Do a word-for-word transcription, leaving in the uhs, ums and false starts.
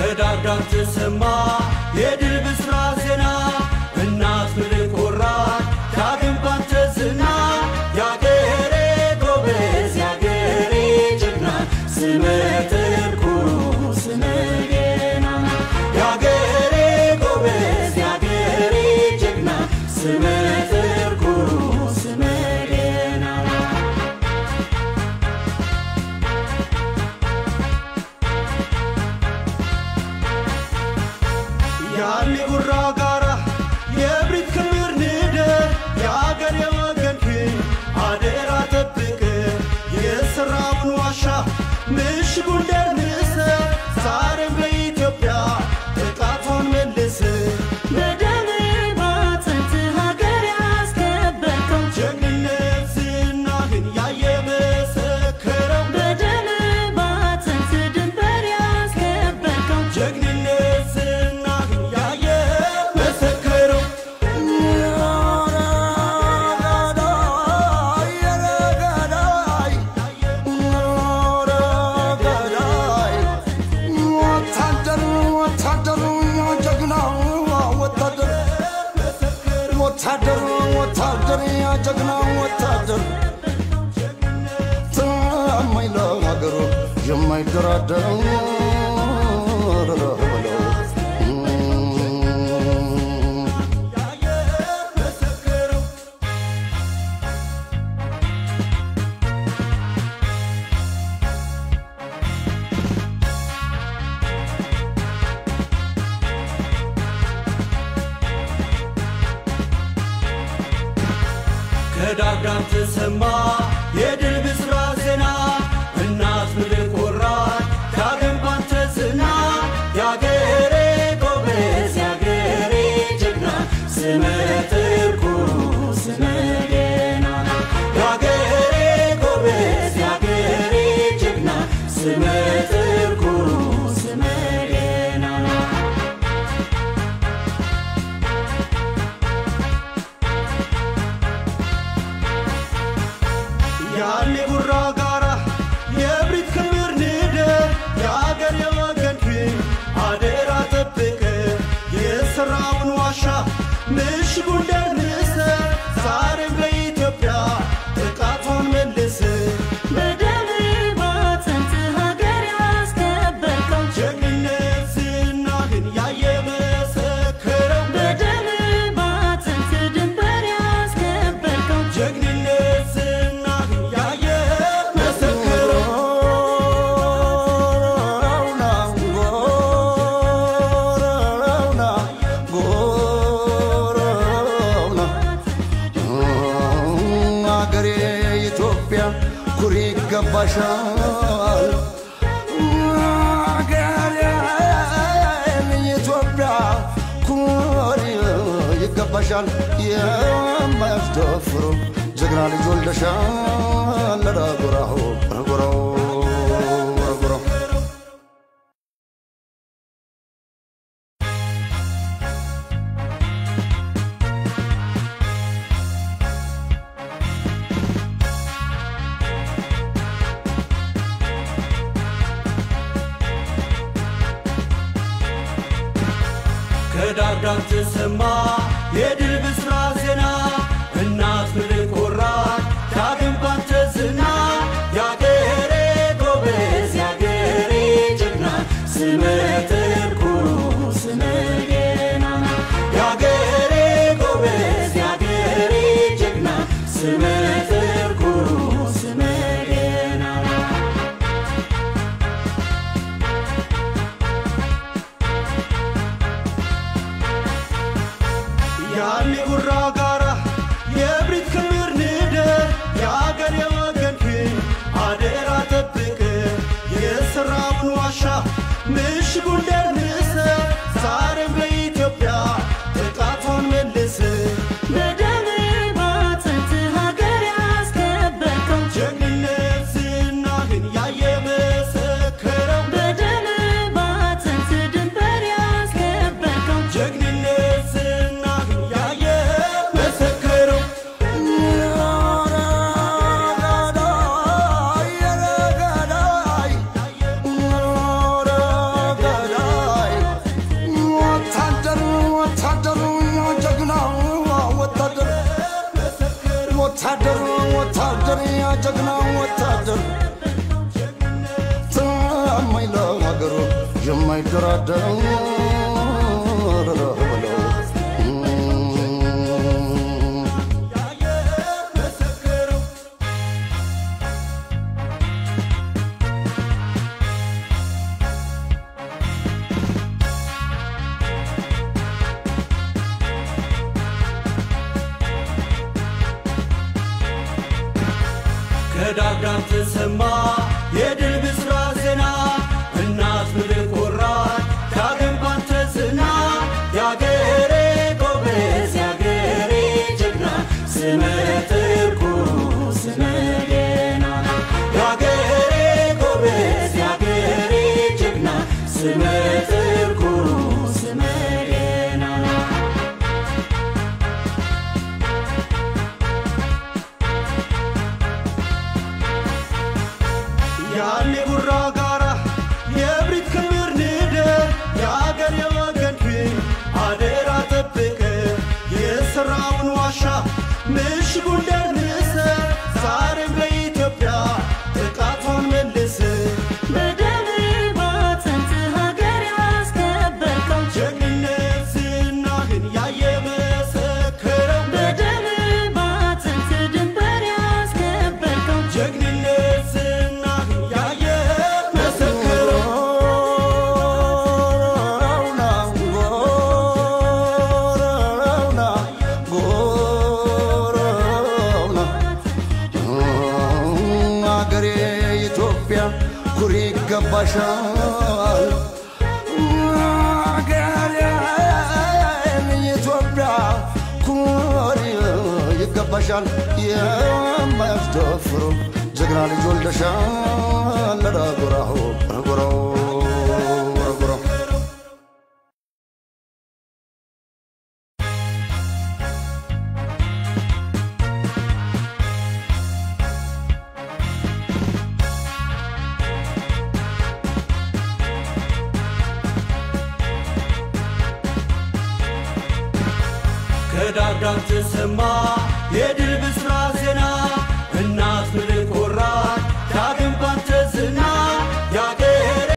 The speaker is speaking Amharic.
ከዳርዳር ተሰማ የድል ብስራት ዜና እናት ምድር ኮራች ዳግም ባንተ ዝና ያገሬ ጎበዝ ያገሬ ጀግና ስምህ ትኩሩ ስምህ ገናና ያገሬ ጎበዝ ያገሬ ጀግና ስምህ ትኩሩ ስምህ ገናና ያኔ ጉራ ጋራ የብሪት ክምር ንደ ያገር የወገንክን አደራ ጠብቅ የሰራውን ዋሻ ምሽጉን ደርምስ ዛሬም በኢትዮጵያ ጥቃቷን መልስ በደም ባጥንት ሀገር ያስከበርከው ጀግንነት ዝናህን ያየ መሰከረው በደም ባጥንት ድንበር ያስከበርከው ጀግንነት ዝናህን ያየ መሰከረው ወታደር ወታደር ያጀግና ወታደር ታማኝ ለሀገሩ የማይደራደር ከዳርዳር ተሰማ የድል ብስራት ዜና እናት ምድር ኮራች ዳግም ባንተ ዝና ያገሬ ጎበዝ ያገሬ ጀግና ስምህ ትኩሩ ስምህ ገናና ያገሬ ጎበዝ ያገሬ ጀግና ስምህ ትኩሩ ስምህ ገናና ያኔ ጉራ ጋራ የብሪት ክምር ንደ ያገር የወገንክን አደራ ጠብቅ የሰራውን ዋሻ ምሽጉን ደርምስ ዛሬም በኢትዮጵያ ጥቃቷን መልስ በደም ባጥንት ሀገር ያስከበርከው ጀግንነት ዝናህን ያየ መሰከረው በደም ባጥንት ድንበር ያስከበርከው ጀግንነት ዝናህን ያየ መሰከረው አገሬ ኢትዮጵያ ኩሪ ይገባሻል አገሬ ኢትዮጵያ ኩሪ ይገባሻል የማያስደፍሩ ጀግና ልጅ ወልደሻል ለራጉራሁ ረጉራው ረጉራው ከዳርዳር ተሰማ የድል ብስራት ዜና እናት ምድር ኮራች ዳግም ባንተ ዝና ያገሬ ጎበዝ ያገሬ ጀግና ስምህ ትኩሩ ስምህ ገናና ያገሬ ጎበዝ ያገሬ ጀግና ስምህ ትኩሩ ስምህ ገናና ያኔ ጉራ ጋራ የብሪት ክምር ንደ ያገር የወገንክን አደራ ጠብቅ የሰራውን ዋሻ ምሽጉን ደርምስ ዛሬም በኢትዮጵያ ጥቃቷን መልስ በደም ባጥንት ሀገር ያስከበርከው ጀግንነት ዝናህን ያየ መሰከረው በደም ባጥንት ድንበር ያስከበርከው ጀግንነት ዝናህን ያየ መሰከረው ወታደር ወታደር ያጀግና ወታደር ታማኝ ለሀገሩ የማይደራደር ከዳዳም ተሰማ የድል ብስራት ዜና እናት ምድር ኮራች ዳግም ባንተ ዝና ያገሬ ጎበዝ ያገሬ ጀግና ስመ ጥሩር ስመ ገናና ያገሬ ጎበዝ ያገሬ ጀግና ስመ ጥሩር ስመ ገናና ያኔ ጉራ ጋራ የብሪት ክምር ንደ ያገር የወገንክን አደራ ጠብቀ የሰራውን ዋሻ ምሽጉን ደርምሰ ዛሬም ለኢትዮጵያ ጥቃቷን መልሰ በደም ባጥንት ሀገር ያስከበርከው ጀግንነት ዝናህን ያየ መሰከረው በደም ባጥንት ድንበር ያስከበርከው ጀግንነት ዝናህን ያየ መሰከረው አገሬ ኢትዮጵያ ኩሪ ይገባሻል አገሬ ኢትዮጵያ ኩሪ ይገባሻል የማያስደፍሩ ጀግና ልጅ ወልደሻል ለዳጉራሁ ረጉራው ረጉራው ከዳዳም ተሰማ የድል